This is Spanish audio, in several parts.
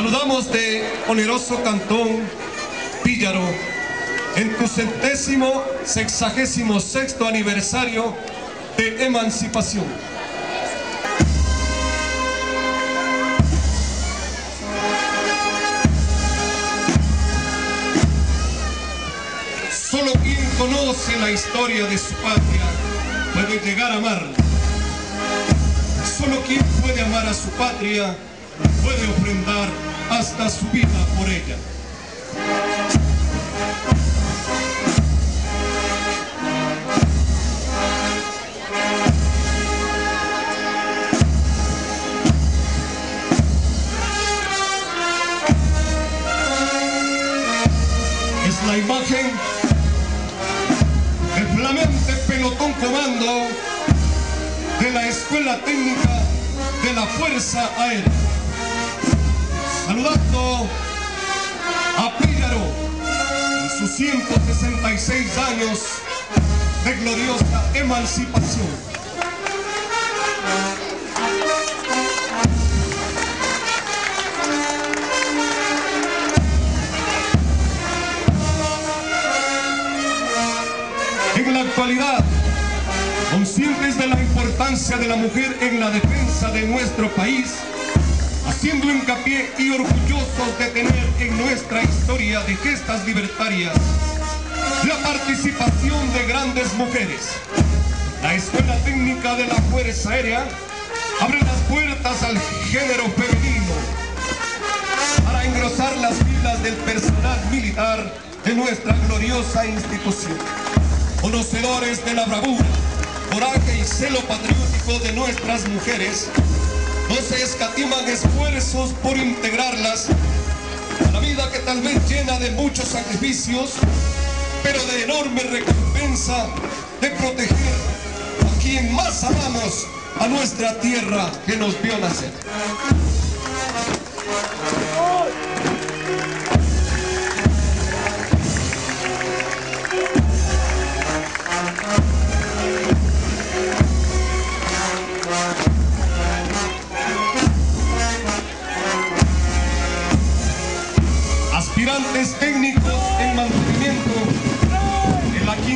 Saludamos de oneroso cantón Píllaro en tu 166º aniversario de emancipación. Solo quien conoce la historia de su patria puede llegar a amarla. Solo quien puede amar a su patria puede ofrendar hasta su vida por ella. Es la imagen del flamante pelotón comando de la Escuela Técnica de la Fuerza Aérea, saludando a Píllaro en sus 166 años de gloriosa emancipación. En la actualidad, conscientes de la importancia de la mujer en la defensa de nuestro país, haciendo hincapié y orgullosos de tener en nuestra historia de gestas libertarias la participación de grandes mujeres, la Escuela Técnica de la Fuerza Aérea abre las puertas al género femenino para engrosar las filas del personal militar de nuestra gloriosa institución. Conocedores de la bravura, coraje y celo patriótico de nuestras mujeres, no se escatiman esfuerzos por integrarlas a la vida que tal vez llena de muchos sacrificios, pero de enorme recompensa de proteger a quien más amamos, a nuestra tierra que nos vio nacer. Aspirantes técnicos en mantenimiento en la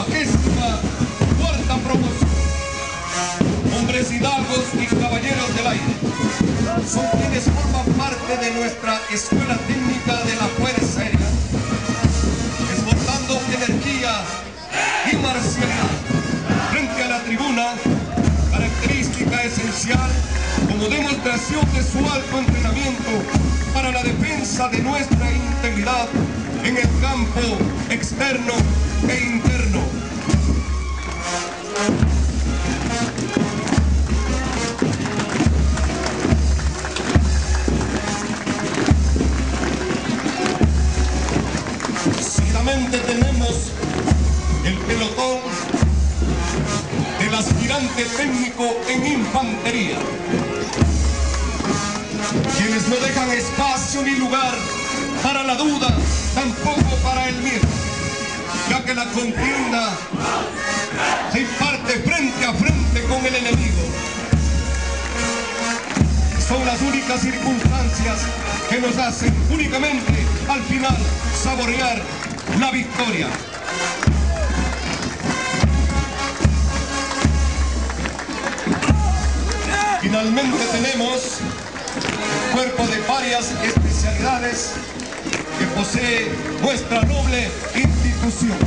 54ª promoción, hombres hidalgos y caballeros del aire, son quienes forman parte de nuestra Escuela Técnica de la Fuerza Aérea, desbordando energía y marcialidad frente a la tribuna, característica esencial como demostración de su alto entrenamiento para la defensa de nuestra integridad en el campo externo e interno. Seguidamente tenemos el pelotón del aspirante técnico en infantería, quienes no dejan espacio ni lugar para la duda, tampoco para el miedo, ya que la contienda se imparte frente a frente con el enemigo. Son las únicas circunstancias que nos hacen únicamente al final saborear la victoria. Finalmente tenemos un cuerpo de varias especialidades que posee nuestra noble institución.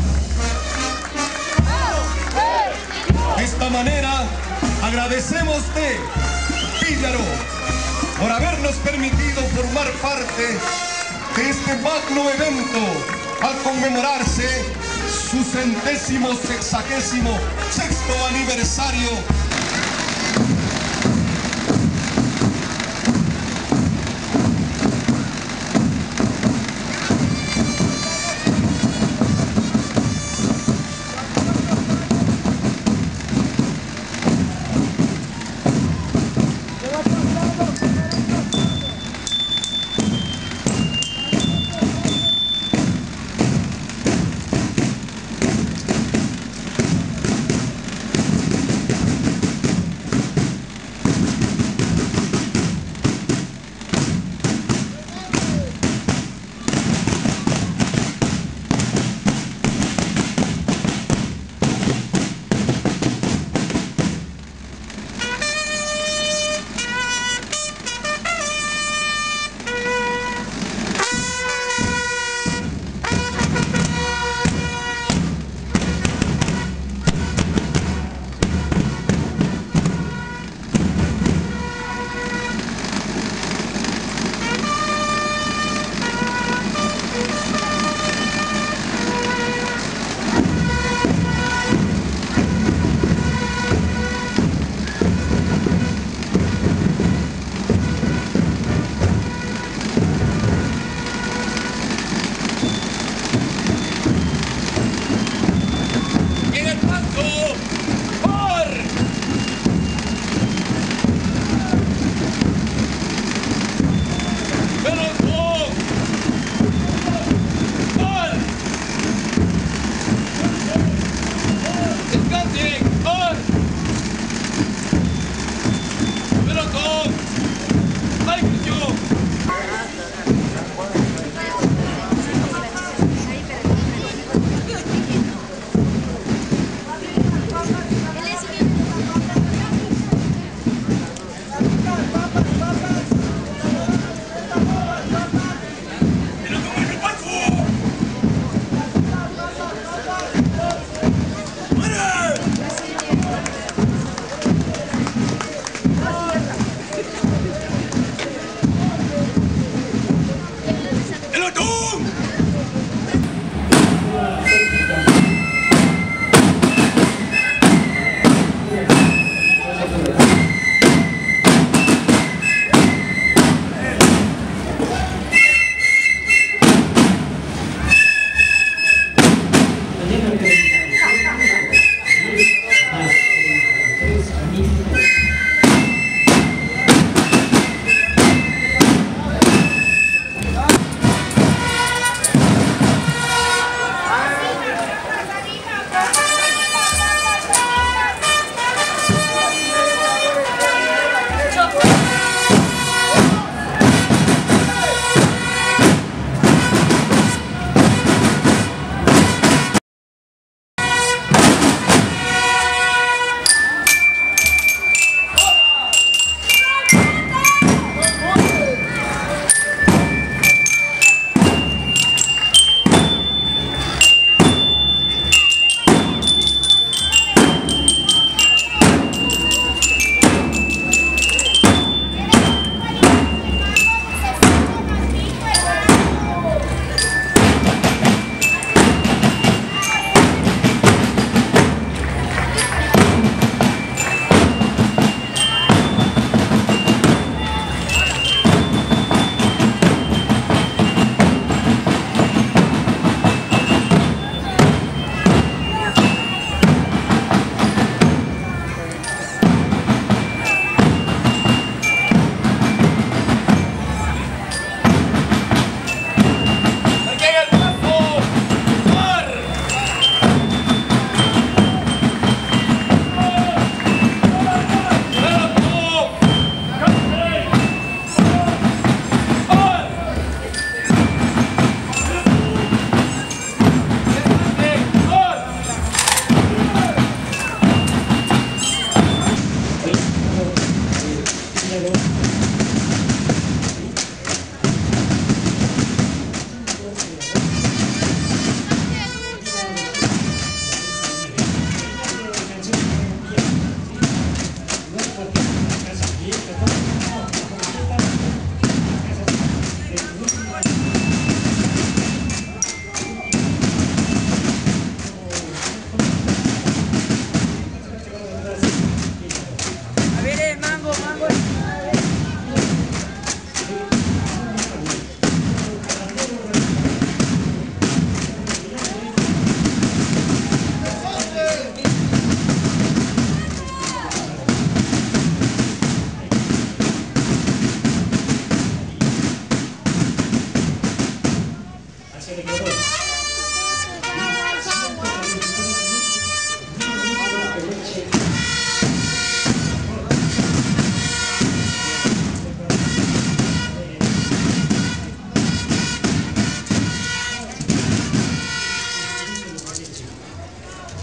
De esta manera agradecemos de Píllaro por habernos permitido formar parte de este magno evento al conmemorarse su 166º aniversario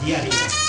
diaria.